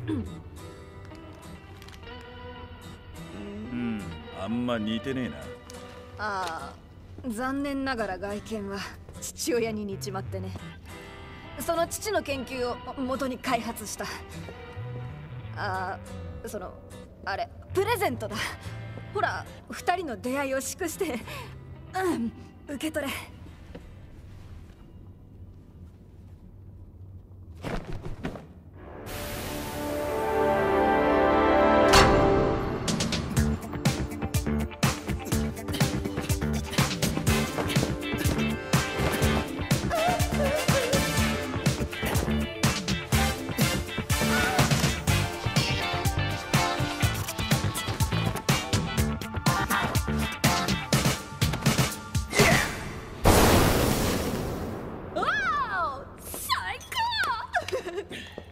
うん、あんま似てねえな。 ああ、残念ながら外見は父親に似ちまってね。その父の研究を元に開発した。ああ、あれプレゼントだ。ほら、二人の出会いを祝して。受け取れ。最高